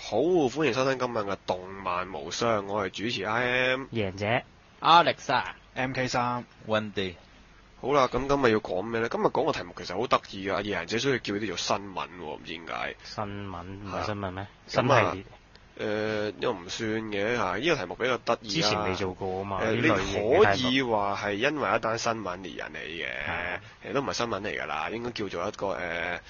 好，歡迎收聽今晚嘅動漫無雙，我係主持 IM 贏者 Alex、MK3、 Wendy。 好啦，咁今日要講咩咧？今日講個題目其實好得意㗎，贏者所以叫呢啲做新聞喎，唔知點解。 新聞唔係新聞咩？ 新新系列又唔算嘅嚇，呢個題目比較得意之前未做過啊嘛。 你可以話係因為一單新聞而引起嘅，其實都唔係新聞嚟㗎啦，應該叫做一個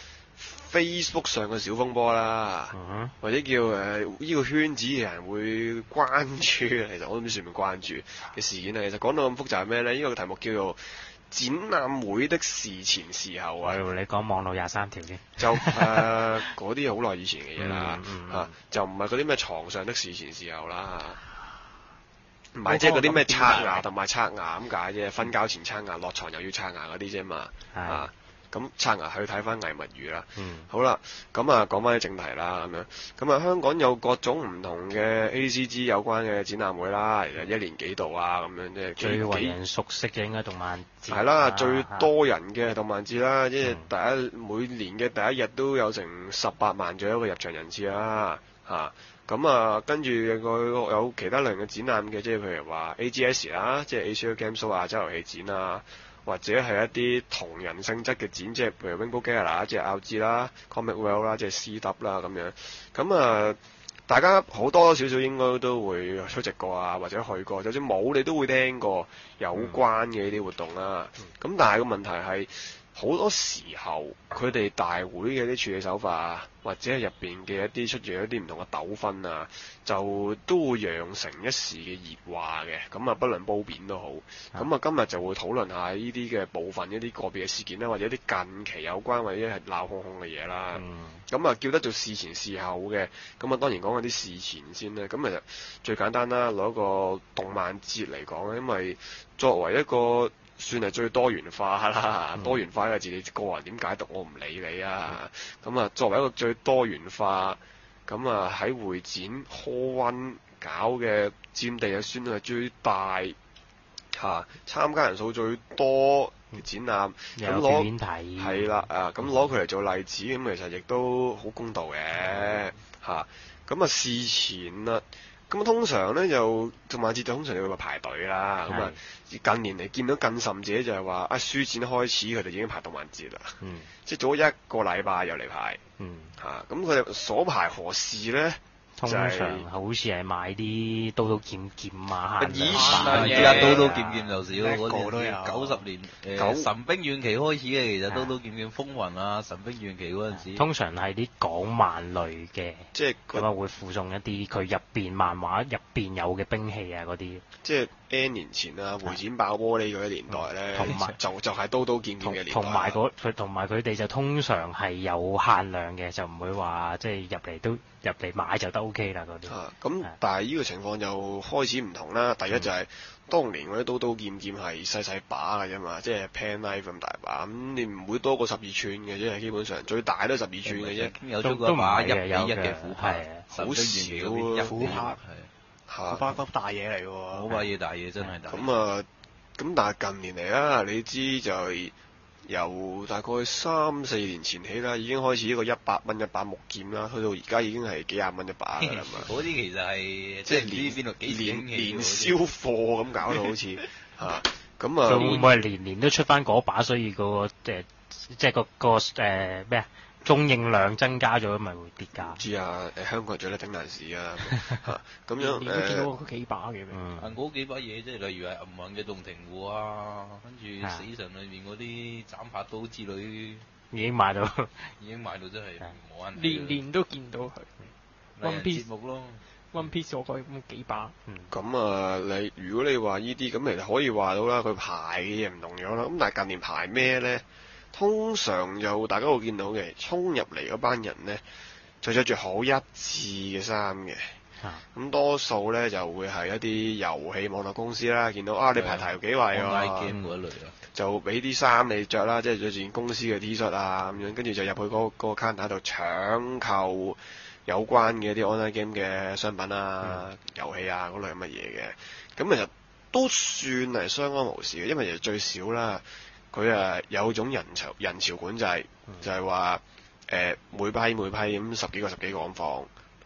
Facebook 上嘅小風波啦，或者叫呢個圈子嘅人會關注，其實我都唔知算唔算關注嘅事件啊。其實講到咁複雜係咩咧？呢個題目叫做展覽會的事前事後啊。 你講網絡23條先。 就嗰啲好耐以前嘅嘢啦，就唔係嗰啲咩床上的事前事後啦。唔係即係嗰啲咩刷牙同埋刷牙咁解啫，瞓覺前刷牙，落床又要刷牙嗰啲啫嘛。咁刷牙去睇翻藝物語啦。好啦，咁啊講翻啲正題啦，咁樣。咁啊香港有各種唔同嘅 ACG 有關嘅展覽會啦，其實一年幾度啊咁樣，即係最為人熟悉嘅應該動漫節。 係啦，最多人嘅動漫節啦，即係每年嘅第一日都有成18萬左右嘅入場人次啦，咁啊，跟住有其他類型嘅展覽嘅，即係譬如話 AGS 啦，即係 Asia Game Show 亞洲遊戲展啊。或者係一啲同人性質嘅展，即係譬如 Rainbow Gala 即係 LG 啦、Comic World 啦，即係 CW 啦咁樣。咁啊，大家好多少少應該都會出席過啊，或者去過，就算冇你都會聽過有關嘅呢啲活動啦。咁但係個問題係，好多時候佢哋大會嘅啲處理手法啊，或者係入邊嘅一啲出現一啲唔同嘅糾紛啊，就都會釀成一時嘅熱話嘅。咁啊，不論褒貶都好。咁啊，今日就會討論下呢啲嘅部分一啲個別嘅事件啦，或者一啲近期有關或者係鬧哄哄嘅嘢啦。咁啊，叫得做事前事後嘅。咁啊，當然講下啲事前先啦。咁其實最簡單啦，攞個動漫節嚟講咧，因為作為一個算係最多元化啦，多元化嘅字你個人點解讀我唔理你啊。咁啊，作為一個最多元化，咁啊喺會展 Hall One 搞嘅佔地啊，算係最大參加人數最多嘅展覽，咁攞係啦咁攞佢嚟做例子，咁其實亦都好公道嘅咁啊事前啊。咁通常咧就動漫節就通常你會話排隊啦，咁啊近年嚟見到更甚者就係話書展開始佢哋已經排動漫節啦，即係早一個禮拜又嚟排，咁佢哋所排何事咧？ 通常好似係買啲刀刀劍劍啊， 以前而家刀刀劍劍就少，嗰啲90年神兵遠期開始嘅，其實刀刀劍劍風雲啊，神兵遠期嗰陣時， 通常係啲港漫類嘅，即係咁啊會附送一啲佢入邊漫畫入邊有嘅兵器啊嗰啲。即係 N 年前啊，會展爆玻璃嗰啲年代咧，同埋就係刀刀劍劍嘅年代。 同埋佢哋就通常係有限量嘅，就唔會話即係入嚟買就得 OK 啦嗰啲。 咁但係呢個情況就開始唔同啦。第一就係當年嗰啲刀刀劍劍係細細把嘅啫嘛，即係 pen knife 咁大把，咁你唔會多過12寸嘅啫，基本上最大都12寸嘅啫。 有咗個把1:1嘅虎拍， 好少虎拍虎拍粒大嘢嚟喎， 好把嘢大嘢真係大。 咁但係近年嚟啦，你知就係由大概3-4年前起啦，已經開始一個100蚊一把木劍啦，去到而家已經係幾廿蚊一把㗎啦嘛。 嗰啲其實係即係年銷貨咁搞到好似咁啊。 會唔會係年都出翻嗰把，所以個即係個咩啊？供應量增加咗，咪會跌價。 唔知啊，香港人最叻頂難事啊，咁樣年都見到嗰幾把嘅。 嗰幾把嘢即係例如係銀魂嘅洞庭湖啊，跟住死神裏面嗰啲斬拍刀之類， 已經賣到真係冇人。 年都見到佢。One Piece 節目咯 ，One Piece 我講咁幾把。 咁啊，如果你話呢啲咁，其實可以話到啦，佢排嘅嘢唔同咗啦。咁但係近年排咩咧？通常就大家會見到嘅，衝入嚟嗰班人咧，就着住好一致嘅衫嘅。咁多數咧就會係一啲遊戲網絡公司啦，見到你排頭幾位喎，就俾啲衫你着啦，即係着住公司嘅 T 恤啊咁樣，跟住就入去嗰個 counter 度搶購有關嘅一啲 online game 嘅商品啊、遊戲啊嗰類咁嘅嘢嘅。咁其實都算係相安無事嘅，因為其實最少啦。佢有種人潮管制，就係話每批咁十幾個咁放，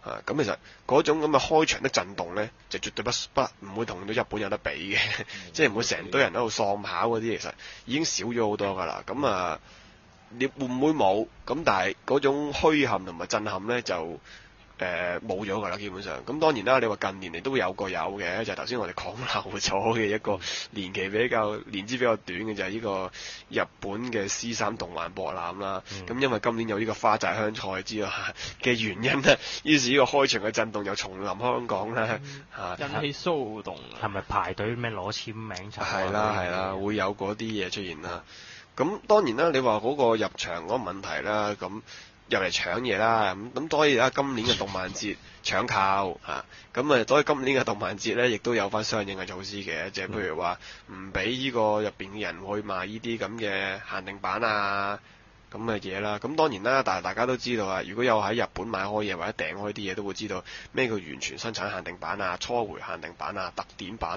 咁其實嗰種咁嘅開場的震動咧，就絕對唔會同到日本有得比嘅，即係唔會成堆人喺度喪跑嗰啲，其實已經少咗好多㗎啦。咁你會唔會冇？咁但係嗰種虛撼同埋震撼咧就冇咗㗎啦，基本上。咁當然啦，你話近年嚟都有嘅，就係頭先我哋講漏咗嘅一個年資比較短嘅就係呢個日本嘅 C3 動漫博覽啦。咁因為今年有呢個花澤香菜之嘅原因咧，於是呢個開場嘅震動又重臨香港啦， 引起騷動。 係咪排隊咩攞簽名？ 係啦，會有嗰啲嘢出現啦。咁當然啦，你話嗰個入場嗰個問題啦，咁入嚟搶嘢啦，咁所以今年嘅動漫節搶購所以今年嘅動漫節咧，亦都有翻相應嘅措施嘅，即係譬如話唔俾呢個入邊嘅人去賣呢啲咁嘅限定版咁嘅嘢啦。咁當然啦，但係大家都知道如果有喺日本買開嘢或者訂開啲嘢，都會知道咩叫完全生產限定版初回限定版特典版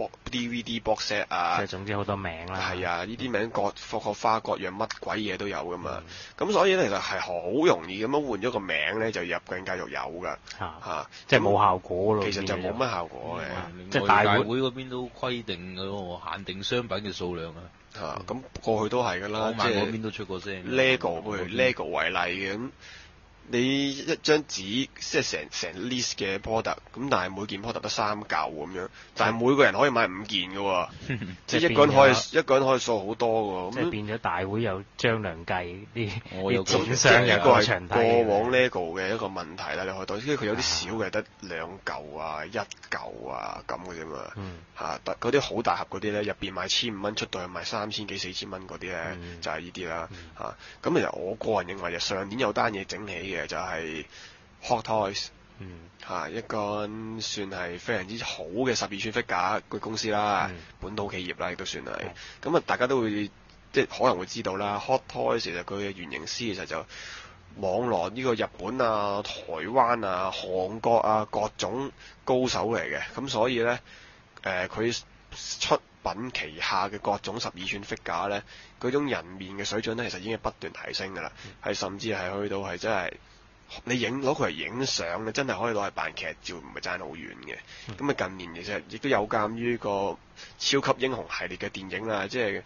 DVD box set 即係總之好多名啦。 係呢啲名各花各樣乜鬼嘢都有噶嘛。咁所以咧，其實係好容易咁樣換咗個名咧，就入境繼續有噶。 即係冇效果咯。 其實就冇乜效果嘅。 即係大會嗰邊都規定嗰個限定商品嘅數量咁過去都係㗎啦， 即係嗰邊都出過聲。 LEGO 譬如 LEGO 為例嘅咁，你一張紙即係成 list 嘅 product， 咁但係每件 product 得3嚿咁樣，但係每個人可以買5件嘅喎，即係一個人可以掃好多㗎。 即係變咗大會有張良計啲展商一個係過往 LEGO 嘅一個問題啦，你可以當，因為佢有啲小嘅得2嚿1嚿咁嘅啫嘛。嗰啲好大盒嗰啲咧，入邊賣1500蚊，出到去賣3000幾4000蚊嗰啲咧，就係呢啲啦。咁其實我個人認為，上年有單嘢整起嘅就係 Hot Toys，一個算係非常之好嘅12寸 figure 嘅公司啦，本土企業啦，亦都算係。咁大家都會即係可能會知道啦。Hot Toys 其實佢嘅原型師其實就網羅呢個日本台灣韓國各種高手嚟嘅。咁所以咧，佢出品旗下嘅各種12寸 figure 咧，嗰種人面嘅水準咧，其實已經係不斷提升㗎啦。係甚至係去到係真係你攞佢嚟影相，你真係可以攞嚟扮劇照，唔係爭好遠嘅。咁近年其實亦都有鑑於個超級英雄系列嘅電影啦，即係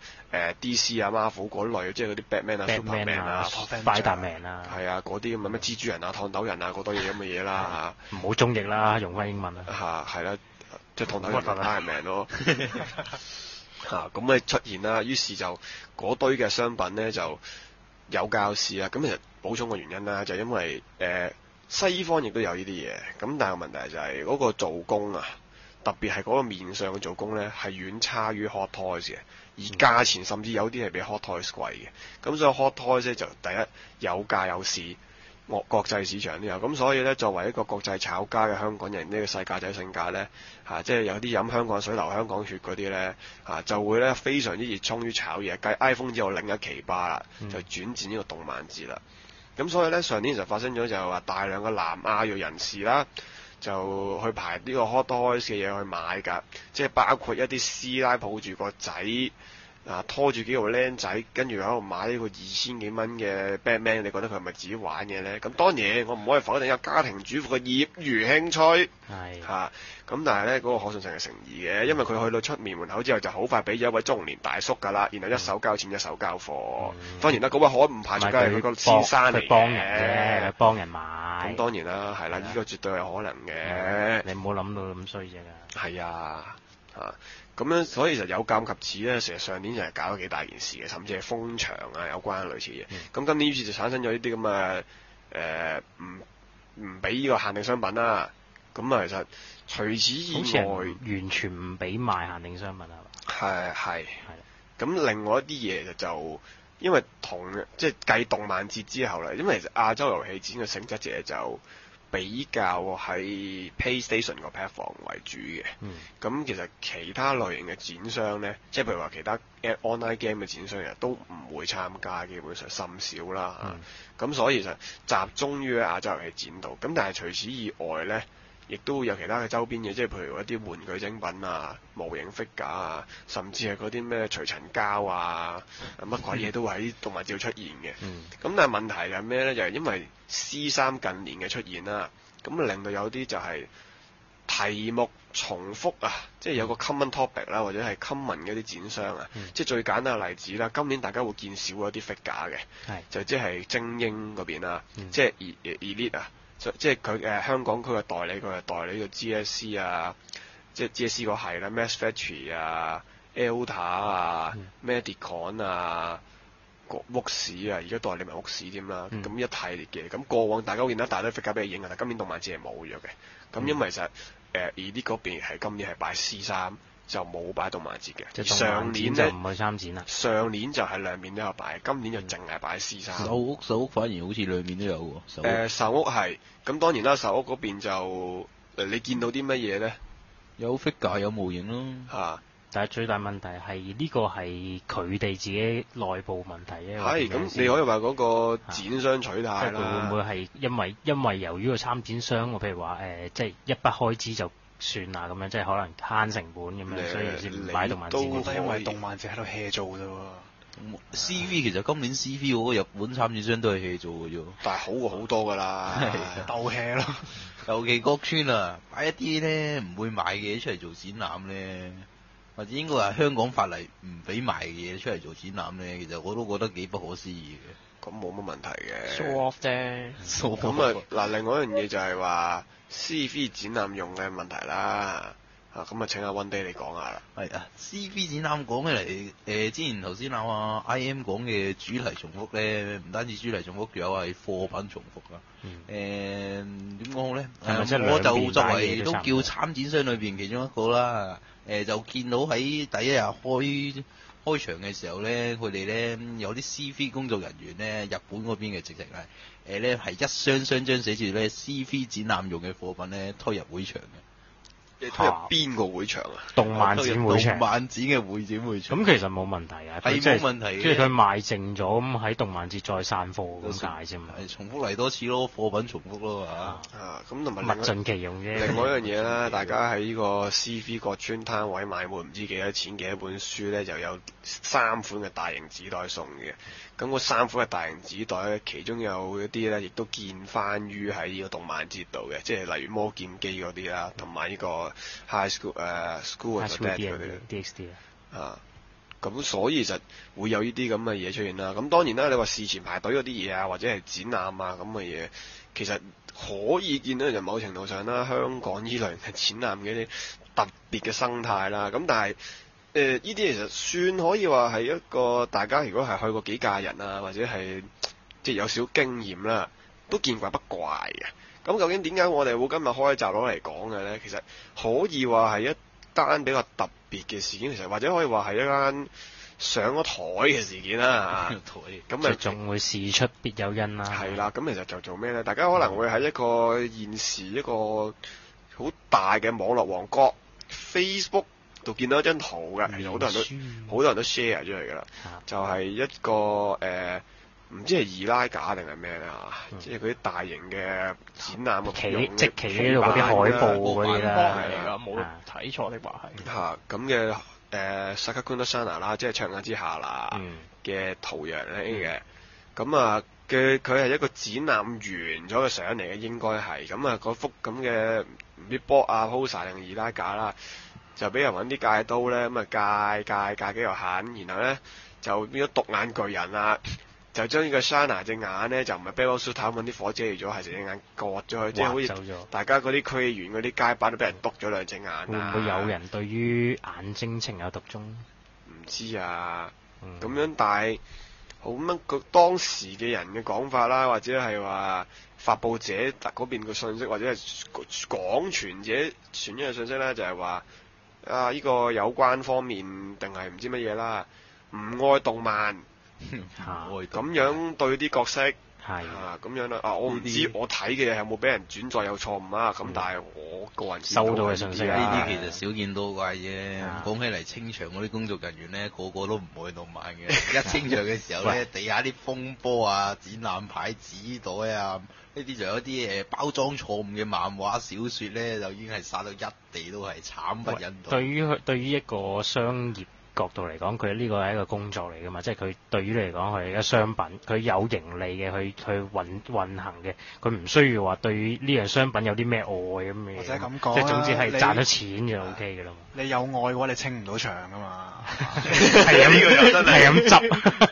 DC Marvel 嗰類，即係嗰啲 Batman Superman Spiderman 嗰啲咁嘅咩蜘蛛人燙斗人嗰多嘢咁嘅嘢啦唔好中譯啦，用翻英文係啦，即係燙斗人 Ironman 咯。咁咧出現啦，於是就嗰堆嘅商品咧就有教示啦。咁其實補充嘅原因啦，就因為西方亦都有呢啲嘢，咁但係個問題就係嗰個做工特別係嗰個面上嘅做工咧，係遠差於 Hot Toys 嘅，而價錢甚至有啲係比 Hot Toys 貴嘅。咁所以 Hot Toys 咧就第一有價有市，國際市場都有。咁所以咧，作為一個國際炒家嘅香港人，呢個世界仔性格咧即係有啲飲香港水流香港血嗰啲咧就會咧非常之熱衷於炒嘢。繼 iPhone 之後另一奇葩啦，就轉戰呢個動漫節啦。咁所以咧，上年就發生咗就係話大量嘅南亞裔人士啦，就去排呢個 Hot Toys 嘅嘢去買㗎，即係包括一啲師奶抱住個仔拖住幾個僆仔，跟住喺度買呢個2000幾蚊嘅 Batman，你覺得佢係咪自己玩嘅咧？咁當然我唔可以否定有家庭主婦嘅業餘興趣，咁但係咧嗰個可信性係成疑嘅，因為佢去到出面門口之後就好快俾咗一位中年大叔㗎啦，然後一手交錢一手交貨。當然啦，嗰位可唔排除梗係佢個先生嚟嘅， 幫人嘅，幫人買。 咁當然啦，係啦，呢個絕對係可能嘅。 你唔好諗到咁衰啫。 係咁樣，所以就有鑑及此咧，成日上年就係搞咗幾大件事嘅，甚至係封場有關類似嘅嘢。咁今年於是就產生咗呢啲咁嘅唔俾呢個限定商品啦。咁其實除此以外， 完全唔俾賣限定商品係。咁另外一啲嘢就因為即係繼動漫節之後咧，因為其實亞洲遊戲展嘅性質嘅就比較喺 PlayStation 個 platform 為主嘅，咁其實其他類型嘅展商咧，即係譬如話其他 online game 嘅展商都唔會參加，基本上甚少啦。咁所以其實集中於亞洲遊戲展度。咁但係除此以外咧，亦都有其他嘅周邊嘢，即係譬如一啲玩具精品模型 figure甚至係嗰啲咩除塵膠乜鬼嘢都會喺動漫節出現嘅。咁但係問題係咩咧？就係因為 C3 近年嘅出現啦， 咁令到有啲就係題目重複啊，即係有個 common topic 啦，或者係 common 嘅啲展商啊，即係最簡單嘅例子啦。今年大家會見少咗啲 figure 嘅，就即係精英嗰邊啦，即係 elite 啊，即係佢香港區嘅代理，佢係代理個 GSC 啊，即係 GSC 嗰係啦 Mass Factory 啊、Elta 啊、Medicon 啊。屋市啊，而家代理埋屋市添啦，咁一系列嘅，咁過往大家會見到一大堆 figure 俾你影嘅，但今年動漫節係冇咗嘅，咁因為其實Elite嗰邊係今年係擺 C3，就冇擺動漫節嘅，上年咧就唔去參展啦，上年就係兩面都有擺，今年就淨係擺 C3。 手屋反而好似兩面都有喎， 手屋係，咁當然啦，手屋嗰邊就你見到啲乜嘢咧？ 有 figure 有模型咯， 嚇。但係最大問題係呢個係佢哋自己內部問題咧。 係，咁你可以話嗰個展商取態啦。 即係會唔會係因為由於個參展商，譬如話即係一筆開支就算啦咁樣，即係可能慳成本咁樣，所以先唔擺動漫節。 都因為動漫節喺度 hea 做啫喎。 CV 其實今年 CV 嗰個日本參展商都係 hea 做嘅啫， 但係好過好多㗎啦， 鬥 hea 咯。 尤其國村啊，擺一啲咧唔會賣嘅嘢出嚟做展覽咧。或者應該話香港法例唔俾賣嘅嘢出嚟做展覽咧，其實我都覺得幾不可思議嘅。 咁冇乜問題嘅。 show off 啫。 咁啊嗱，另外一樣嘢就係話 CV 展覽用嘅問題啦。咁啊請阿溫爹你講下啦。 係啊 ，CV 展覽講起嚟，之前頭先阿 IM 講嘅主題重複咧，唔單止主題重複，仲有係貨品重複啊。點講好咧？我就作為都叫參展商裏邊其中一個啦。就見到喺第一日開場嘅時候咧，佢哋咧有啲 CV 工作人員咧，日本嗰邊嘅直情係咧係一箱張寫住咧 CV 展覽用嘅貨品咧推入會場嘅。 你推入邊個會場啊？ 動漫展會場。 動漫展嘅會展會場。 咁其實冇問題啊， 係冇問題嘅。 即係佢賣剩咗，咁喺動漫節再散貨咁解啫嘛。 係重複嚟多次咯，貨品重複咯咁同埋物盡其用啫。 另外一樣嘢啦，大家喺呢個 CV 國專攤位買滿唔知幾多錢嘅一本書咧，就有3款嘅大型紙袋送嘅。咁嗰3款嘅大型紙袋咧，其中有一啲咧，亦都見翻於喺呢個動漫節度嘅，即係例如魔劍機嗰啲啦，同埋呢個 High School School of the Dead 嗰啲 DxD 咁所以就會有呢啲咁嘅嘢出現啦。咁當然啦，你話事前排隊嗰啲嘢啊，或者係展覽啊咁嘅嘢，其實可以見到就某程度上啦，香港呢類嘅展覽嘅一啲特別嘅生態啦。咁但係呢啲其實算可以話係一個大家如果係去過幾屆人啊，或者係即係有少經驗啦，都見怪不怪嘅。咁究竟點解我哋會今日開集攞嚟講嘅咧？其實可以話係一單比較特別嘅事件，其實或者可以話係一間上咗台嘅事件啦嚇。咁仲會事出必有因啦。 係啦，咁其實就做咩咧？大家可能會喺一個現時一個好大嘅網絡王國 Facebook度見到一張圖嘅，其實好多人都 share 出嚟㗎啦，就係一個唔知係二拉架定係咩咧嚇，即係嗰啲大型嘅展覽嘅即企喺度嗰啲海報嗰啲啦， 係㗎，冇睇錯的話係嚇咁嘅Sakakuna Sana 啦，即係唱眼之下啦嘅圖樣咧嘅，咁啊佢係一個展覽完咗嘅相嚟嘅，應該係咁啊嗰幅咁嘅唔知 board 啊 poster 定二拉架啦，就俾人揾啲戒刀咧咁啊戒幾條痕，然後咧就變咗獨眼巨人啦。就將呢個 Shana 隻眼咧，就唔係 Barrel Suit 揾啲火遮住咗，係成隻眼割咗佢，即係好似大家嗰啲區議員嗰啲街板都俾人篤咗兩隻眼啊！ 會唔會有人對於眼睛情有獨鍾？ 唔知啊，咁樣但係好乜佢當時嘅人嘅講法啦，或者係話發佈者嗰邊嘅信息，或者係廣傳者傳咗嘅信息咧，就係話呢個有關方面定係唔知乜嘢啦，唔愛動漫。咁樣對啲角色係咁樣啦。我唔知我睇嘅嘢有冇俾人轉載有錯誤啊。咁但係我個人收到嘅信息呢啲其實少見多怪啫。講起嚟清場嗰啲工作人員咧，個個都唔愛動漫嘅。一清場嘅時候咧，地下啲風波啊、展覽牌、紙袋啊，呢啲仲有啲包裝錯誤嘅漫畫小説咧，就已經係殺到一地都係慘不忍睹。 對於一個商業角度嚟講，佢呢個係一個工作嚟噶嘛，即係佢對於你嚟講佢係一個商品，佢有盈利嘅去運行嘅，佢唔需要話對於呢樣商品有啲咩愛咁嘅。 或者咁講， 即係總之係賺咗錢就 OK 嘅啦嘛。 你有愛嘅話，你清唔到場噶嘛。 係咁執。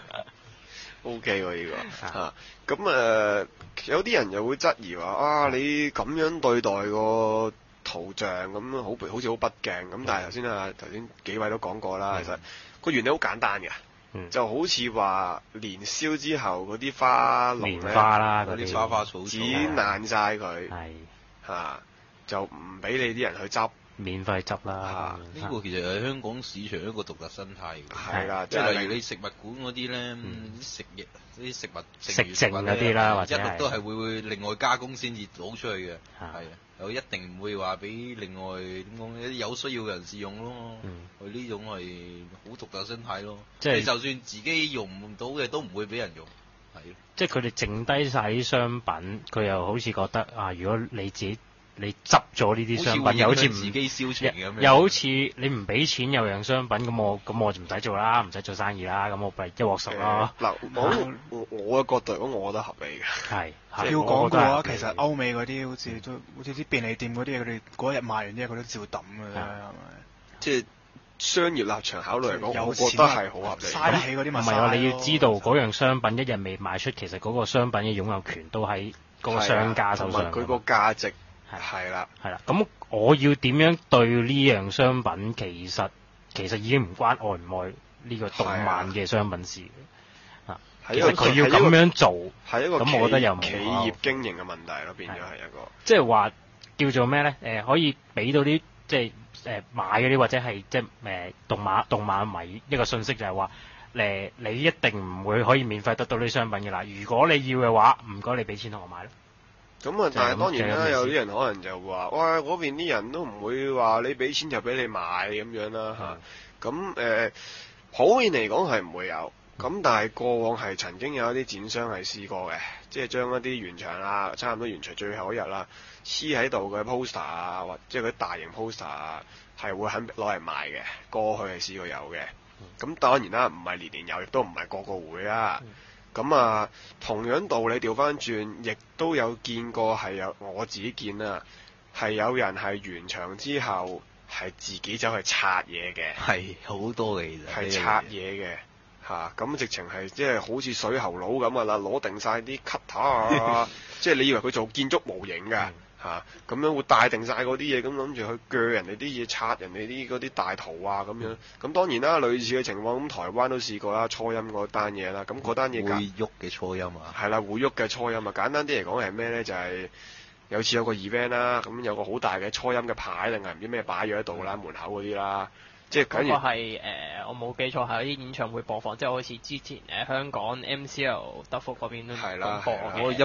O K 喎呢個嚇，咁有啲人又會質疑話啊，你咁樣對待個圖像咁好似好不敬咁，但係頭先幾位都講過啦，其實個原理好簡單嘅，就好似話年宵之後嗰啲花籠咧， 蓮花啦嗰啲花花草草剪爛晒佢，嚇就唔俾你啲人去執。 免費執啦， 呢個其實係香港市場一個獨特生態嘅。 係啦， 即係例如你食物館嗰啲咧，食液啲食物食剩嗰啲啦，或者一律都係會另外加工先至攞出去嘅。係有一定唔會話俾另外點講一啲有需要嘅人士用咯。佢呢種係好獨特生態咯。即係就算自己用唔到嘅，都唔會俾人用。係。即係佢哋剩低晒啲商品，佢又好似覺得啊，如果你自己你執咗呢啲商品，又好似唔自己銷情咁樣， 又好似你唔俾錢有樣商品，咁我就唔使做啦，唔使做生意啦，咁我咪一鑊熟咯。 嗱，我嘅角度嚟講，我覺得合理嘅。 係， 要講嘅話，其實歐美嗰啲好似啲便利店嗰啲嘢，佢哋嗰日賣完啲嘢，佢都照抌嘅啫，係咪？ 即係商業立場考慮嚟講，我覺得係好合理。 嘥得起嗰啲咪唔係喎，你要知道嗰樣商品一日未賣出，其實嗰個商品嘅擁有權都喺嗰個商家手上。 佢個價值。係啦， 咁我要點樣對呢樣商品？其實已經唔關愛唔愛呢個動漫嘅商品事啊。其實佢要咁樣做， 係一個咁我覺得又冇企業經營嘅問題咯，變咗係一個。 即係話叫做咩咧？可以俾到啲即係買嗰啲或者係即係動漫迷一個信息就係話你一定唔會可以免費得到呢啲商品嘅啦。如果你要嘅話，唔該你俾錢同我買咯。 咁啊，但係當然啦，有啲人可能就話，哇，嗰邊啲人都唔會話你俾錢就俾你買咁樣啦嚇。咁普遍嚟講係唔會有。咁但係過往係曾經有一啲展商係試過嘅，即係將一啲完場啦，差唔多完場最後一日啦，黐喺度嘅 poster 啊，或即係嗰啲大型 poster 啊，係會肯攞嚟賣嘅。過去係試過有嘅。咁當然啦，唔係年年有，亦都唔係個個會啦。咁同樣道理調翻轉，亦都有見過係有我自己見啦，係有人係完場之後係自己走去拆嘢嘅， 係好多嘅其實係拆嘢嘅嚇，咁直情係即係好似水喉佬咁啊啦，攞定晒啲 cutter 啊，即係你以為佢做建築模型㗎。咁樣會帶定晒嗰啲嘢，咁諗住去鋸人哋啲嘢，拆人哋啲嗰啲大圖啊咁樣。咁當然啦，類似嘅情況，咁台灣都試過啦，初音嗰單嘢啦。咁嗰單嘢會喐嘅初音啊。 係啦，會喐嘅初音啊。簡單啲嚟講係咩咧？就係有次有個 event 啦，咁有個好大嘅初音嘅牌定係唔知咩擺咗喺度啦，門口嗰啲啦。即係嗰個係我冇記錯係有啲演唱會播放，即係好似之前香港 MCL 德福嗰邊都播嘅。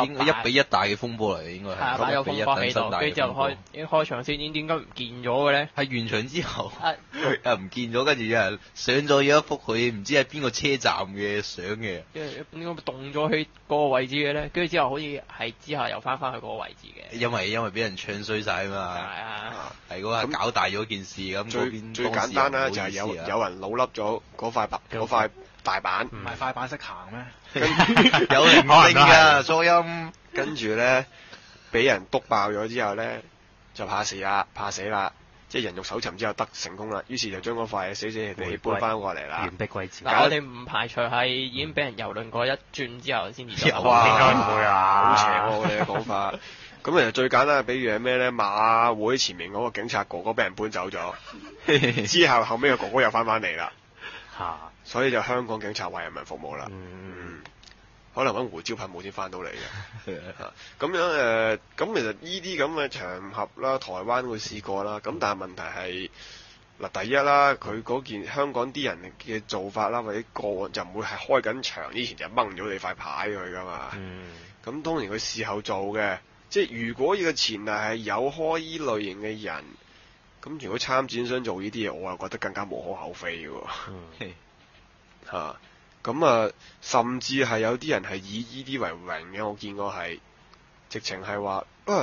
1-1大嘅風波嚟，應該係。 係有風波喺度，跟住之後開場先，點解唔見咗嘅咧？ 係完場之後，唔見咗，跟住有人上咗一幅佢唔知係邊個車站嘅相嘅。 因為點解動咗去嗰個位置嘅咧？跟住之後好似係之後又翻去嗰個位置嘅。 因為俾人唱衰晒啊嘛。係啊。係嗰下搞大咗件事咁，嗰邊最簡單啦，就係有人老笠咗嗰塊大板， 唔係快板識行咩？ 有靈性㗎初音， 跟住咧俾人篤爆咗之後咧，就怕死啦，即係人肉搜尋之後得成功啦，於是就將嗰塊死地搬翻過嚟啦。 原璧歸趙。 嗱，我哋唔排除係已經俾人蹂躪過一轉之後先至。 哇！應該唔會啊，好邪喎！我哋嘅講法。咁其實最簡單嘅比喻係咩咧？馬會前面嗰個警察哥哥俾人搬走咗，之後後尾個哥哥又翻嚟啦。所以就香港警察為人民服務啦。可能揾胡椒噴霧先翻到嚟嘅。咁樣咁其實呢啲咁嘅場合啦，台灣會試過啦。咁但係問題係嗱，第一啦，佢嗰件香港啲人嘅做法啦，或者個案就唔會係開緊場之前就掹咗你塊牌佢噶嘛。咁當然佢事後做嘅。即係如果呢個前提係有開依類型嘅人，咁如果參展商做呢啲嘢，我又覺得更加無可厚非嘅喎。咁甚至係有啲人係以呢啲為榮嘅，我見過係直情係話，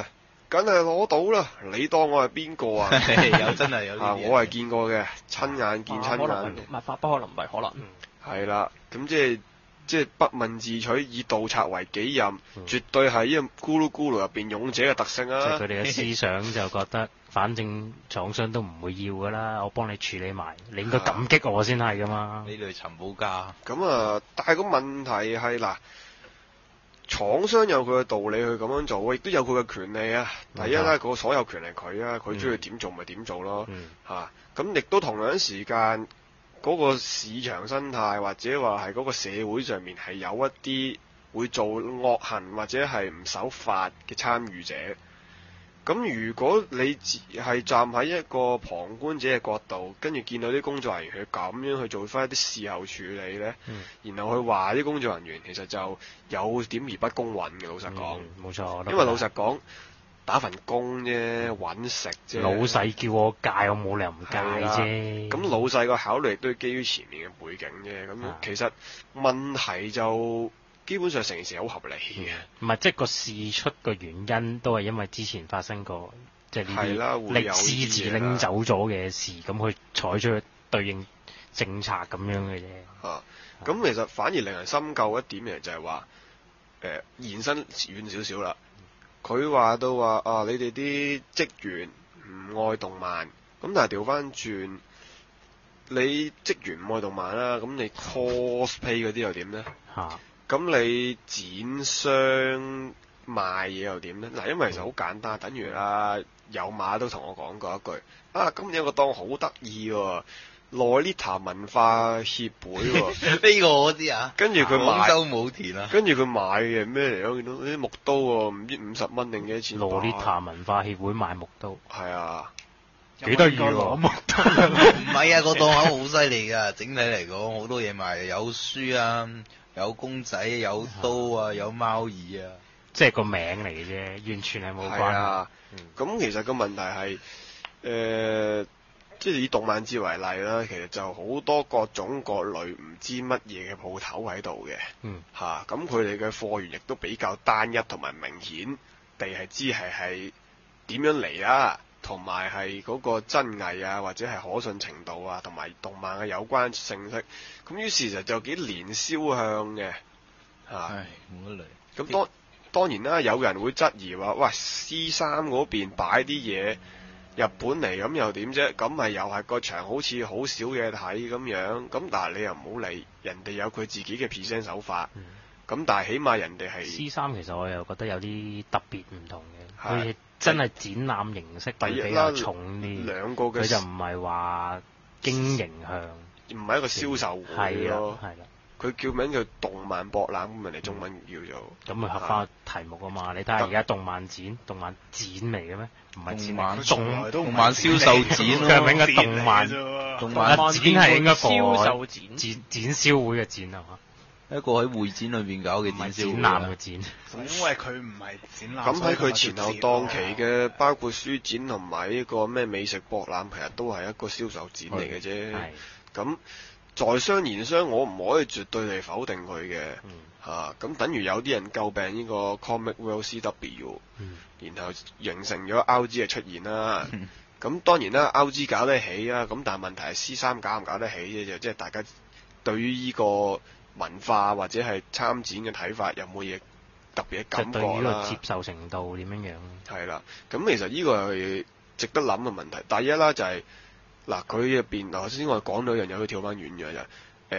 梗係攞到啦！你當我係邊個啊？ 有真係有呢啲我係見過嘅，親眼見親眼。 物法不可能唔係可能。 係啦，咁即係不問自取，以盜賊為己任，絕對係呢個咕嚕咕嚕入邊勇者嘅特性啊！ 即係佢哋嘅思想就覺得，反正廠商都唔會要噶啦，我幫你處理埋，你應該感激我先係噶嘛。 呢類尋寶家。 咁啊，但係個問題係嗱，廠商有佢嘅道理去咁樣做，亦都有佢嘅權利啊。第一咧，個所有權利佢啊，佢中意點做咪點做咯。咁亦都同樣時間。嗰個市場生態或者話係嗰個社會上面係有一啲會做惡行或者係唔守法嘅參與者。咁如果你係站喺一個旁觀者嘅角度，跟住見到啲工作人員去咁樣去做翻一啲事後處理呢，然後去話啲工作人員其實就有點而不公允嘅。老實講， 冇錯， 因為老實講。打份工啫，揾食啫。 老細叫我戒，我冇理由唔戒啫。 咁老細個考慮亦都係基於前面嘅背景啫。咁其實問題就基本上成件事好合理嘅。 唔係，即係個事出嘅原因都係因為之前發生過即係呢啲力私自拎走咗嘅事，咁去採取對應政策咁樣嘅啫。 咁其實反而令人深究一點嘅就係話，延伸遠少少啦。佢話到話你哋啲職員唔愛動漫，咁但係調翻轉，你職員唔愛動漫啦，咁你 cosplay 嗰啲又點呢？咁你展商賣嘢又點呢？嗱，因為其實好簡單，等於有馬都同我講過一句，今年有個檔好得意喎。Lolita 文化協會喎， 呢個我知啊。 跟住佢買廣州武田啊。 跟住佢買嘅咩嚟？我見到啲木刀喎，唔知50蚊定幾多錢。 Lolita 文化協會賣木刀。 係啊， 幾得意喎！ 木刀唔係啊，個檔口好犀利㗎。整體嚟講，好多嘢賣，有書啊，有公仔，有刀啊，有貓耳啊。 即係個名嚟嘅啫，完全係冇關係。 咁其實個問題係即係以動漫節為例啦，其實就好多各種各類唔知乜嘢嘅鋪頭喺度嘅，咁佢哋嘅貨源亦都比較單一同埋明顯地係知係點樣嚟啦，同埋係嗰個真偽啊，或者係可信程度啊，同埋動漫嘅有關信息，咁於是就幾年燒向嘅， 冇得嚟。 咁當然啦，有人會質疑話，喂，C3嗰邊擺啲嘢。日本嚟咁又點啫？咁咪又係個場好似好少嘢睇咁樣，咁但係你又唔好理，人哋有佢自己嘅 present 手法，咁但係起碼人哋係 C3，其實我又覺得有啲特別唔同嘅，佢真係展覽形式比較重啲， 兩個嘅佢就唔係話經營向， 唔係一個銷售會咯， 係啦。 佢叫名叫動漫博覽，咁人哋中文叫做。 咁咪合翻題目啊嘛！你睇下而家動漫展嚟嘅咩？唔係展， 動漫銷售展咯。 佢係咪應該動漫展係應該銷售展銷會嘅展啊嘛？ 一個喺會展裏邊搞嘅展銷會。 展覽嘅展。 因為佢唔係展覽。 咁喺佢前後檔期嘅，包括書展同埋呢個咩美食博覽，其實都係一個銷售展嚟嘅啫。咁。在商言商，我唔可以絕對地否定佢嘅咁等於有啲人詬病呢個 Comic World CW，然後形成咗 RG 嘅出現啦。咁當然啦，RG 搞得起啊，咁但係問題係 C3搞唔搞得起啫？即係大家對於呢個文化或者係參展嘅睇法有冇嘢特別嘅感覺啦？對於個接受程度點樣樣？ 係啦，咁其實呢個係值得諗嘅問題。第一啦就係。嗱，佢入邊頭先我哋講到一樣嘢，佢跳翻遠嘅就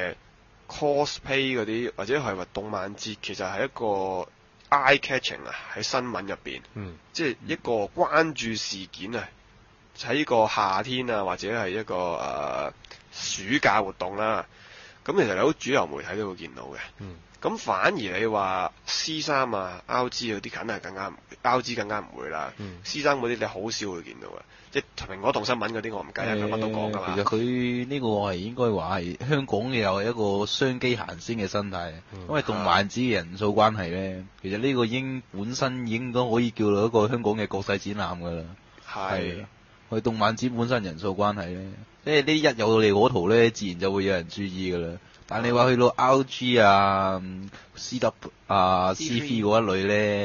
cosplay 嗰啲，或者係話動漫節，其實係一個 eye catching 啊，喺新聞入邊，即係一個關注事件啊，喺呢個夏天啊，或者係一個暑假活動啦。咁其實你好主流媒體都會見到嘅。咁反而你話 C3 啊、RG 嗰啲梗係更加 RG 更加唔會啦。C3 嗰啲你好少會見到嘅。即係蘋果動新聞嗰啲，我唔計啊，佢乜都講㗎嘛。 其實佢呢個係應該話係香港嘅又係一個商機行先嘅生態，因為動漫展嘅人數關係咧，其實呢個本身應該可以叫做一個香港嘅國際展覽㗎啦。係，佢動漫展本身人數關係咧，即係呢一有到你嗰圖咧，自然就會有人注意㗎啦。但你話去到 RG 啊、CW 啊、CV 嗰一類咧，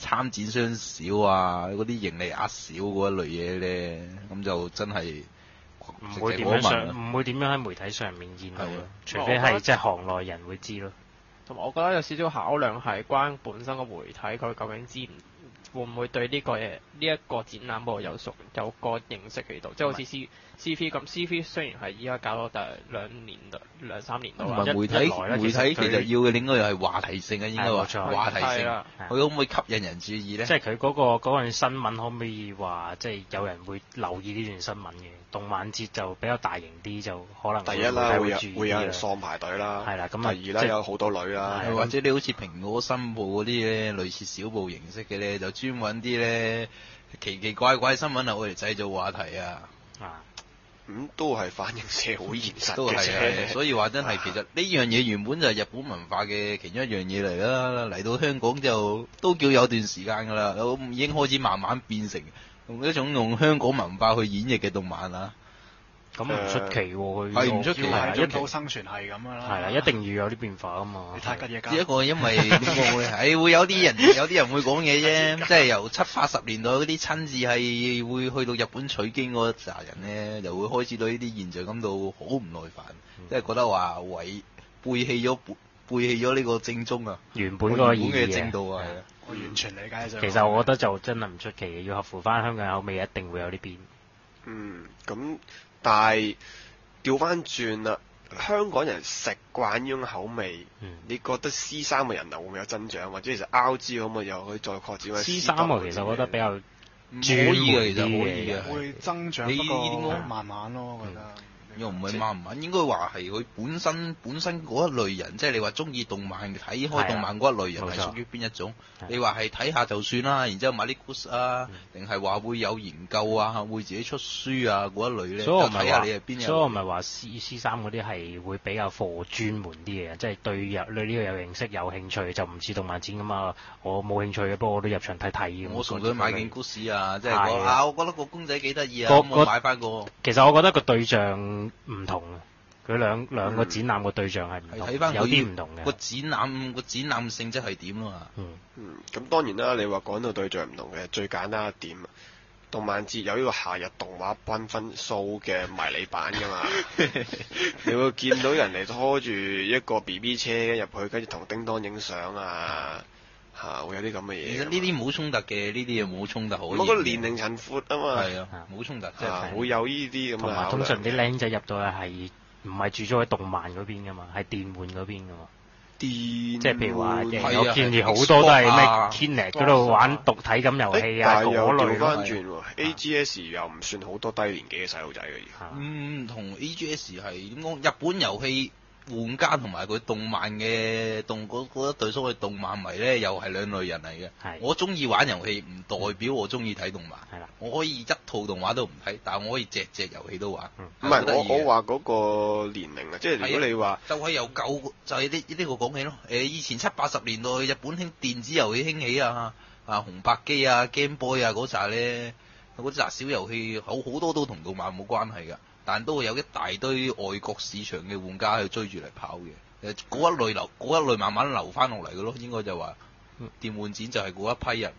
參展商少啊，嗰啲盈利額少嗰一類嘢咧，咁就真係唔會點樣喺媒體上面見到咯，除非係即係行內人會知咯。 同埋我覺得有少少考量係關本身個媒體佢究竟知唔會唔會對呢個嘢呢一個展覽部有個認識喺度，即係好似 C3 咁 ，C3 雖然係依家搞咗大兩三年到啦。 唔係媒體其實要嘅應該又係話題性啊，應該話話題性，佢可唔可以吸引人注意咧？ 即係佢嗰段新聞可唔可以話即係有人會留意呢段新聞嘅？動漫節就比較大型啲，就可能第一啦會有人喪排隊啦， 係啦，咁第二啦有好多女啦， 或者你好似蘋果新報嗰啲咧，類似小報形式嘅咧，就專揾啲咧奇奇怪怪新聞嚟製造話題啊。 咁都係反映社會現實嘅啫，所以話真係其實呢樣嘢原本就係日本文化嘅其中一樣嘢嚟啦，嚟到香港就都叫有段時間㗎啦，已經開始慢慢變成用一種用香港文化去演繹嘅動漫啦。 咁唔出奇喎，佢係唔出奇， 一套生存係咁噶啦。 係啦，一定要有啲變化啊嘛。 你睇吉野家。 只一個因為點講咧，會有啲人會講嘢啫，即係由70-80年代嗰啲親自係會去到日本取經嗰扎人咧，就會開始對呢啲現象感到好唔耐煩，即係覺得話背棄咗呢個正宗啊， 原本嗰個意義嘅正道啊，係啊， 我完全理解就。 其實我覺得就真係唔出奇嘅，要合乎翻香港口味，一定會有啲變。 咁。但係調翻轉啦，香港人食慣呢種口味，你覺得 C3嘅人流會唔會有增長，或者其實 RG 可唔可以又可以再擴展 ？C3其實我覺得比較可以嘅，其實可以嘅， 會增長，不過慢慢咯，我覺得。 又唔係慢慢，應該話係佢本身嗰一類人，即係你話中意動漫睇開動漫嗰一類人係屬於邊一種？你話係睇下就算啦，然之後買啲 goods 啊，定係話會有研究啊，會自己出書啊嗰一類咧？ 所以我唔係話， 你係邊？ 所以我唔係話 C3嗰啲係會比較課專門啲嘅，即係對呢個有認識有興趣，就唔似動漫展咁嘛。我冇興趣嘅，不過我都入場睇。 我純粹買件 goods 啊，即係我覺得個公仔幾得意啊，我買翻個。 其實我覺得個對象唔同啊，佢兩個展覽個對象係唔同，睇返有啲唔同嘅。 個展覽性質係點啊？ 咁當然啦，你話講到對象唔同嘅，最簡單一點，動漫節有呢個夏日動畫繽紛 show 嘅迷你版㗎嘛，你會見到人哋拖住一個 BB 車入去，跟住同叮當影相啊。會有啲咁嘅嘢。 其實呢啲冇衝突嘅，呢啲又冇衝突好。 我覺得年齡層闊啊嘛。 係啊，冇衝突，即係會有呢啲咁嘅。 同埋通常啲僆仔入到去係唔係住咗喺動漫嗰邊㗎嘛，係電玩嗰邊㗎嘛。即係譬如話，我見住好多都係咩 Kinect 嗰度玩獨體感遊戲啊嗰類。 調翻轉喎，AGS 又唔算好多低年紀嘅細路仔嘅。 同 AGS 係點講？日本遊戲玩家同埋佢動漫嘅嗰一對所謂動漫迷咧，又係兩類人嚟嘅。我中意玩遊戲，唔代表我中意睇動漫。我可以一套動畫都唔睇，但係我可以隻遊戲都玩。 唔係我話嗰個年齡啊，即係如果你話就係由舊就係呢個講起咯。以前70-80年代日本興電子遊戲興起啊，紅白機啊、Game Boy 啊嗰扎咧，嗰扎小遊戲好多都同動漫冇關係㗎。但都會有一大堆外國市場嘅玩家去追住嚟跑嘅，嗰一類慢慢流翻落嚟嘅咯，應該就話電玩展就係嗰一批人。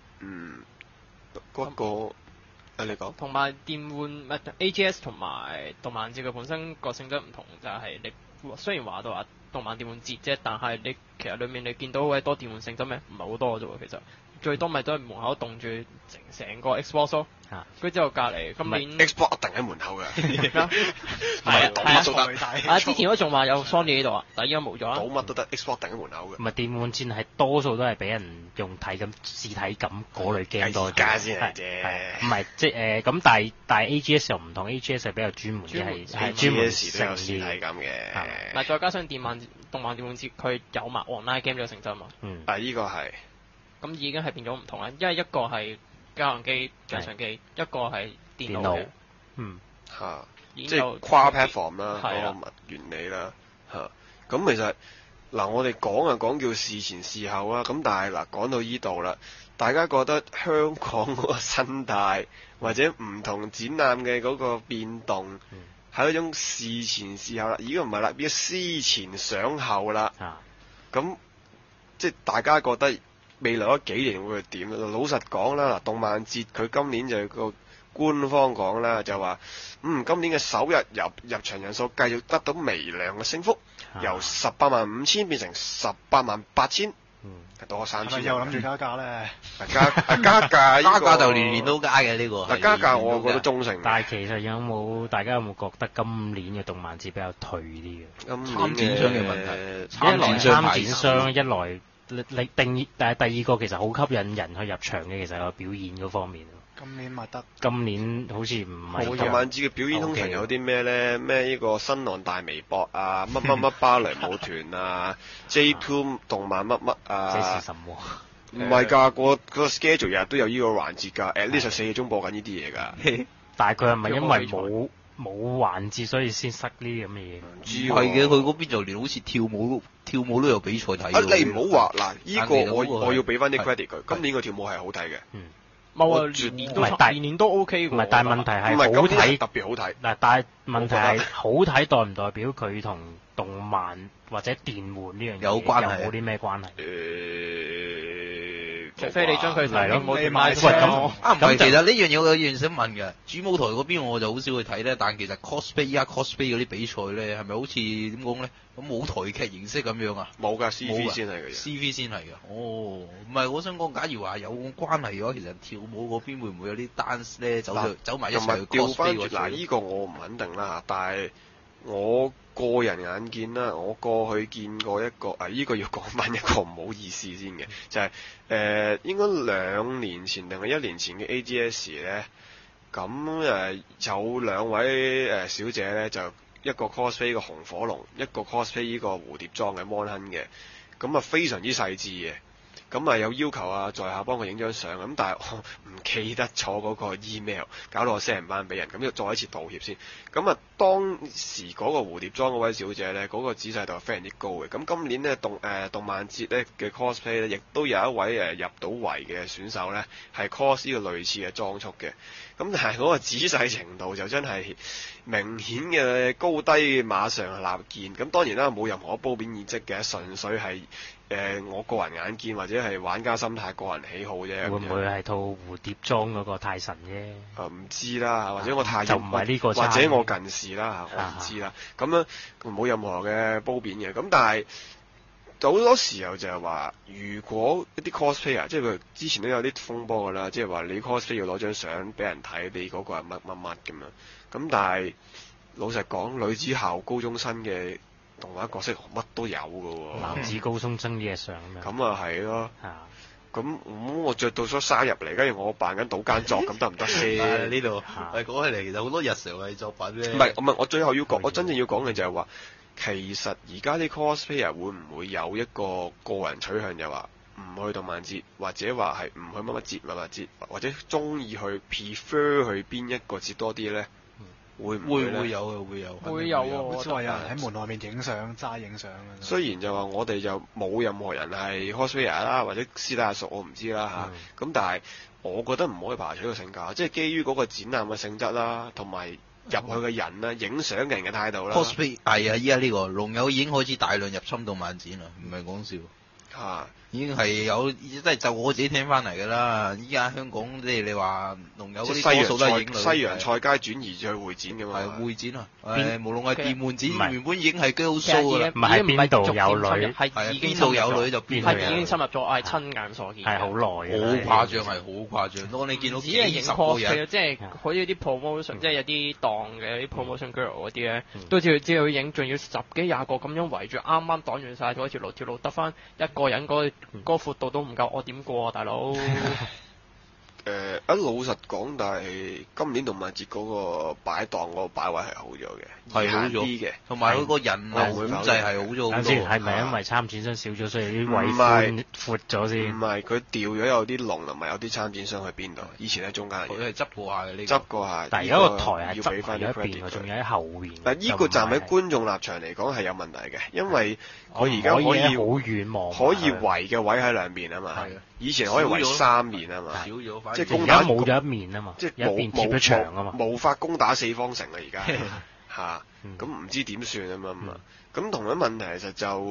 嗰個你講。 同埋電玩AGS 同埋動漫節嘅本身個性質唔同，就係你雖然話到話動漫電玩節啫，但係你其實裡面你見到好多電玩性質咩？唔係好多啫喎，其實。最多咪都係門口棟住成個 Xbox 咯，跟住之後隔離今年 Xbox 一定喺門口嘅， 之前都仲話有 Sony 喺度啊，但係依家冇咗啦。 倒乜都得 Xbox 定喺門口嘅。 唔係電玩戰係多數都係俾人用睇咁試睇咁嗰類 game 多啲。 而家先係啫， 唔係即係咁，但係 AGS 又唔同 ，AGS 係比較專門嘅，係專門都有試睇咁嘅。 嗱，再加上動漫電玩節，佢有埋 online game 呢個性質嘛。 依個係。 咁已經係變咗唔同啦，因為一個係家用機、掌上機，一個係電腦嘅， 即係跨 platform 啦，嗰個原理啦，咁其實嗱，我哋講叫事前事後啦，咁但係嗱講到依度啦，大家覺得香港嗰個生態或者唔同展覽嘅嗰個變動係一種事前事後啦，而家唔係啦，變咗思前想後啦，咁即係大家覺得未來嗰幾年會係點？老實講啦，嗱，動漫節佢今年就個官方講啦，就話今年嘅首日入場人數繼續得到微量嘅升幅，由185000變成188000。多3千， 又諗住加價咧？ 加價就年年都加嘅呢個。 但加價我覺得中性。 但係其實大家有冇覺得今年嘅動漫節比較頹啲嘅？ 參展商嘅問題， 一來參展商，一來你定，但係第二個其實好吸引人去入場嘅，其實係個表演嗰方面。 今年咪得？今年好似唔係。 動漫節嘅表演通常有啲咩咧？咩呢個新浪大微博啊，乜乜乜芭蕾舞團啊，J2 動漫乜乜啊。 這是什麼？ 唔係㗎，個 schedule 日日都有呢個環節㗎，at least 4個鐘播緊呢啲嘢㗎。 但係佢係咪因為冇環節所以先塞呢啲咁嘅嘢？ 唔係嘅，佢嗰邊就連好似跳舞都有比賽睇。 你唔好話嗱，呢個我要俾翻啲 credit 佢，今年個跳舞係好睇嘅。 冇啊，年年都 OK 嘅。 唔係，但係問題係好睇，特別好睇。 嗱，但係問題係好睇代唔代表佢同動漫或者電玩呢樣嘢有關係？ 有冇啲咩關係？ 除非你將佢嚟咯， 你買咁唔係，其實呢樣嘢我有樣想問嘅，主舞台嗰邊我就好少去睇咧，但其實 cosplay 依家 cosplay 嗰啲比賽咧，係咪好似點講咧？咁舞台劇形式咁樣啊？ 冇㗎，CV 先係嘅。 CV 先係嘅。哦，唔係，我想講，假如話有關係嘅話，其實跳舞嗰邊會唔會有啲 dance 咧走埋一齊去 cosplay 嗰？ 嗱，呢個我唔肯定啦，但係我個人眼見啦，我過去見過一個呢個要講翻一個唔好意思先嘅，就係應該2年前定係1年前嘅 AGS 咧，咁有兩位小姐咧，就一個 cosplay 個紅火龍，一個 cosplay 呢個蝴蝶裝嘅 Mon Hun 嘅，咁非常之細緻嘅。咁有要求在下幫佢影張相，咁但係我唔記得咗嗰個 email，搞到我 send 唔翻俾人，咁要再一次道歉先。咁當時嗰個蝴蝶裝嗰位小姐咧，嗰個仔細度係非常之高嘅。咁今年咧動漫節咧嘅 cosplay 咧，亦都有一位入到圍嘅選手咧，係 cos 呢個類似嘅裝束嘅。咁但係嗰個仔細程度就真係明顯嘅高低馬上立見。咁當然啦，冇任何褒貶意跡嘅，純粹係我個人眼見或者係玩家心態、個人喜好啫。 會唔會係套蝴蝶裝嗰個太神啫？ 唔知啦，或者我太就唔係呢個， 或者我近視啦，我唔知啦。咁樣冇任何嘅褒貶嘅。咁但係好多時候就係話，如果一啲 cosplayer，即係佢之前都有啲風波㗎啦，即係話你 cosplay 要攞張相俾人睇，你嗰個係乜乜乜咁樣。咁但係老實講，女子校高中生嘅動畫角色乜都有㗎喎。 男子高中生嘅相咁啊係咯。咁我着到咗衫入嚟，跟住我扮緊島間作，咁得唔得先？ 呢度講起嚟，其實好多日常嘅作品咧。 唔係，我最後要講，我真正要講嘅就係話，其實而家啲 cosplayer 會唔會有一個個人取向，就話唔去動漫節，或者話係唔去乜乜節、乜乜節，或者中意去 prefer 去邊一個節多啲咧？會唔會咧？ 會有嘅，會有。 會有喎， 好似話有人喺門外面影相，齋影相嘅。 雖然就話我哋就冇任何人係 cosplayer 啦，或者師弟阿叔，我唔知啦嚇。咁但係我覺得唔可以排除個性格，即係基於嗰個展覽嘅性質啦，同埋入去嘅人啦，影相嘅人嘅態度啦。 cosplay 係啊，依家呢個龍友已經開始大量入侵動漫展啦，唔係講笑。已經係有，即係就我自己聽翻嚟㗎啦。依家香港即係你話龍友嗰啲多數都係影西洋菜街轉移去會展㗎嘛。 係會展啊！無論係電玩展，原本已經係 girl show 㗎啦。 唔係邊度有女， 係已經邊度有女就邊度有。 係已經深入咗，我係親眼所見。 係好耐嘅。 好誇張，係好誇張。當你見到只係影 cos 嘅，即係好似啲 promotion，即係有啲檔嘅啲 promotion girl 嗰啲咧，都只要影，仲要10幾20個咁樣圍住，啱啱擋完晒嗰條路得翻一個人嗰個闊度都唔夠，我點過啊，大佬？ 老實講，但係今年動漫節嗰個擺檔嗰個擺位係好咗嘅， 係好咗啲嘅， 同埋佢個人流控制係好咗好多。 係咪因為參展商少咗，所以啲位寬咗先？ 唔係，佢調咗有啲龍同埋有啲參展商去邊度？以前喺中間， 佢係執過下嘅呢個。執過下， 但係而家個台係要俾翻一邊，仲要喺後邊。 但呢個站喺觀眾立場嚟講係有問題嘅，因為佢而家可以好遠望， 可以圍嘅位喺兩邊啊嘛。以前可以圍3面啊嘛， 少咗， 即係攻打冇咗一面啊嘛， 即係一邊貼咗牆啊嘛， 無法攻打4方城啊而家嚇，咁唔知點算啊嘛。咁同樣問題其實就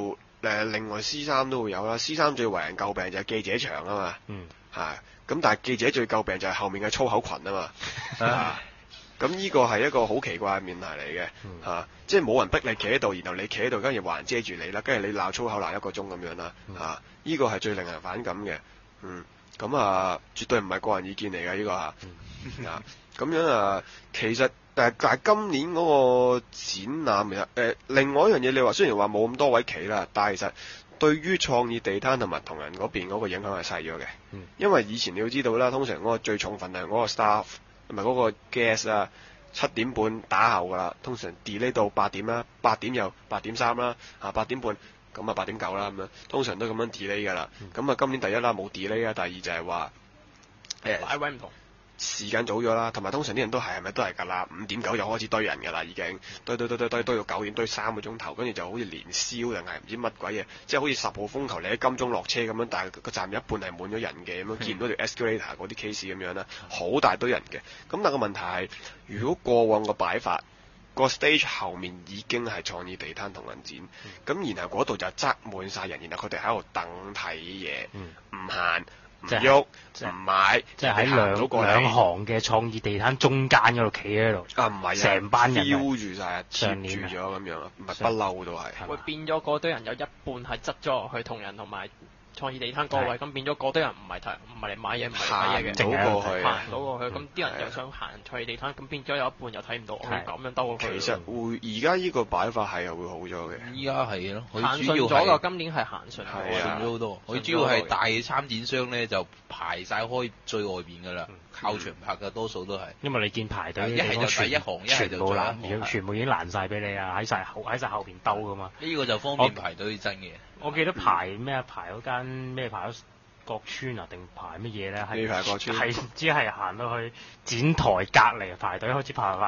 另外 C3都會有啦，C3最為人詬病就係記者場啊嘛， 嗯， 咁但係記者最詬病就係後面嘅粗口群啊嘛，咁呢個係一個好奇怪嘅問題嚟嘅，即係冇人逼你企喺度，然後你企喺度，跟住話人遮住你啦，跟住你鬧粗口鬧1個鐘咁樣啦，呢個係最令人反感嘅，咁絕對唔係個人意見嚟嘅呢個咁樣其實但係今年嗰個展覽其實另外一樣嘢，你話雖然話冇咁多位企啦，但係其實對於創意地攤同埋同人嗰邊嗰個影響係細咗嘅，因為以前你要知道啦，通常嗰個最重份量嗰個 staff 同埋嗰個 guest 啊，7點半打後㗎啦，通常 delay 到8點啦，8點又8點3啦，8點半咁8點9啦咁樣，通常都咁樣 delay 㗎啦。咁今年第一啦冇 delay 啊，第二就係話擺位唔同。 時間早咗啦，同埋通常啲人都係咪都係㗎啦，5點9就開始堆人㗎啦，已經堆到9點，堆3個鐘頭，跟住就好似連宵定係唔知乜鬼嘢，即係好似10號風球你喺金鐘落車咁樣，但係個站有一半係滿咗人嘅，咁樣見到條 escalator 嗰啲 case 咁樣啦，好大堆人嘅。咁但係個問題係，如果過往個擺法個 stage 後面已經係創意地攤同人展，咁然後嗰度就擠滿晒人，然後佢哋喺度等睇嘢，唔行。唔喐，唔買， 即係喺兩行嘅創意地攤中間嗰度企喺度。 唔係成班人標住晒， 上年住咗咁樣，唔係不嬲都係。 會變咗嗰堆人有一半係擠咗落去同人同埋創意地攤嗰位，咁變咗嗰堆人唔係嚟買嘢，唔係睇嘢嘅， 行到過去，咁啲人又想行創意地攤，咁變咗有一半又睇唔到，咁樣兜過去。 其實會而家呢個擺法係會好咗嘅。 依家係咯， 行順咗㗎，今年係行順咗好多。佢主要係大參展商咧就排晒開最外邊㗎啦，靠牆拍嘅多數都係。因為你見排隊一係就第一行，一係就最後一行， 全部已經攔晒俾你啊！喺晒後邊兜㗎嘛。 呢個就方便排隊真嘅。 我記得排咩排嗰間咩排咗國村啊，定排乜嘢咧？ 係排國村， 係唔知係行到去展台隔離排隊，開始排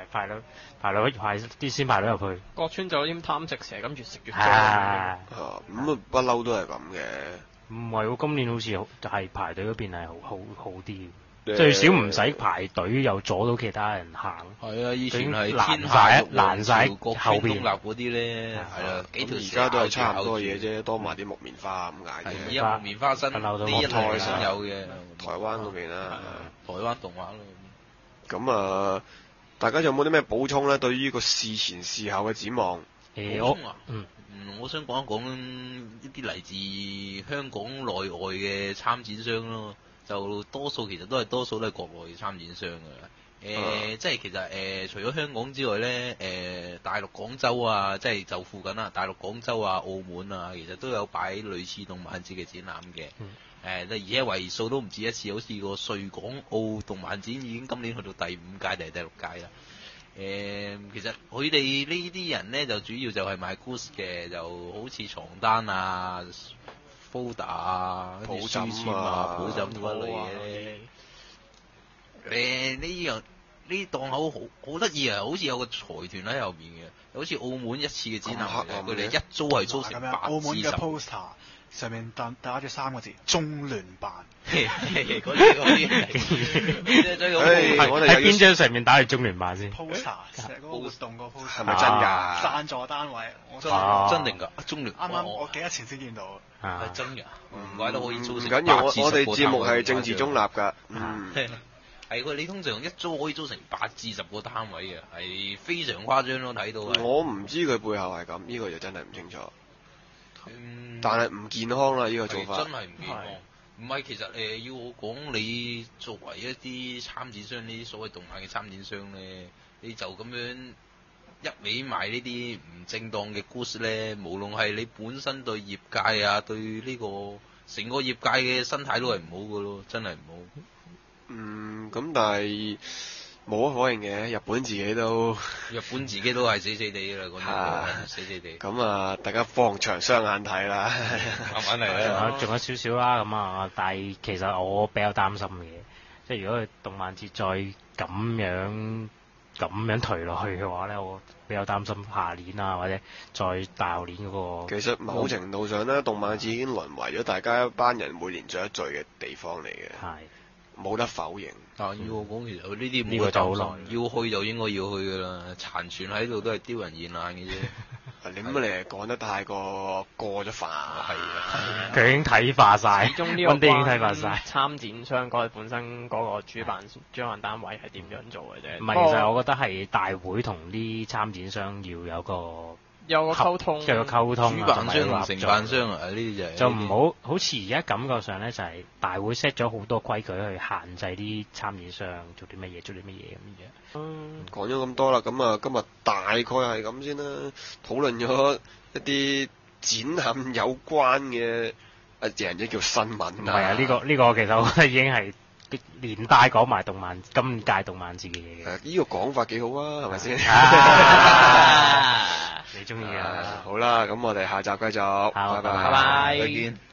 啲先排到入去。 國村就有啲貪食蛇，跟住食越多。 咁不嬲都係咁嘅。 唔係喎，今年好似就係排隊嗰邊係好啲。最少唔使排隊，又阻到其他人行。 係啊，以前係攔晒後邊立嗰啲咧，係啦，幾條而家都係差唔多嘢啫，多埋啲木棉花咁解啫。 而家木棉花新呢一代先有嘅， 台灣嗰邊啦， 台灣動畫咯。 咁大家有冇啲咩補充咧？對於個事前事後嘅展望？ 我想講一講一啲嚟自香港內外嘅參展商咯。就多數都係國內嘅參展商㗎，即係其實除咗香港之外咧，大陸廣州啊，即係就附近啦，大陸廣州啊、澳門啊，其實都有擺類似動漫節嘅展覽嘅，而且為數都唔止一次，好似個瑞港澳動漫展已經今年去到第5屆定係第6屆啦。其實佢哋呢啲人咧就主要就係賣 goods 嘅，就好似床單啊、folder 啊、 抱書籤啊、抱枕嗰類嘢。呢檔口好得意啊，好似有個財團喺後面嘅，好似澳門一次嘅展覽，佢哋一租係租成8至10。 澳門嘅 poster 上面打住3個字中聯辦。 嗰啲， 我哋喺邊張上面打住中聯辦先 ？poster 成個活動個 poster 係咪真㗎？ 贊助單位， 真定㗎？中聯啱啱我幾日前先見到。 係真㗎，唔怪得可以租成。 唔緊要，我哋節目係政治中立㗎。 係喎，你通常一租可以租成8至10個單位嘅，係非常誇張咯，睇到。 我唔知佢背後係咁，呢個就真係唔清楚。但係唔健康啦，呢個做法。 真係唔健康。唔係，其實要我講，你作為一啲參展商，呢啲所謂動漫嘅參展商咧，你就咁樣一味賣呢啲唔正當嘅 goods 咧，無論係你本身對業界啊，對呢個成個業界嘅生態都係唔好嘅咯，真係唔好。 咁但係冇可否認嘅，日本自己都係死死地啦，講真，死死地。 咁大家放長雙眼睇啦， 慢慢嚟啦。 仲有少少啦，咁但係其實我比較擔心嘅，即係如果佢動漫節再咁樣頹落去嘅話咧，我比較擔心下年啊，或者再大後年嗰個。 其實某程度上咧，動漫節已經淪為咗大家一班人每年聚一聚嘅地方嚟嘅。係。冇得否認。 但要我講，其實呢啲冇得擔心，要去就應該要去㗎啦，殘存喺度都係丟人現眼嘅啫。 你咁講得太過咗份，係啊， 佢已經睇化晒， 始終呢溫迪已經個睇化晒。 參展商嗰個本身嗰個主辦單位係點樣做嘅啫。 唔係，其實我覺得係大會同啲參展商要有個溝通， 有個溝通主啊， 辦商同承辦商啊，呢啲就唔好似而家感覺上咧，就係大會 set 咗好多規矩去限制啲參展商做啲乜嘢咁樣。 講咗咁多啦，咁啊今日大概係咁先啦，討論咗一啲展覽有關嘅人者叫新聞啊。 係啊，呢個其實我覺得已經係連帶講埋今屆動漫節嘅嘢嘅。 呢個講法幾好啊，係咪先？ 你中意啊？ 好啦，咁我哋下集繼續， 好拜拜， 拜拜再見。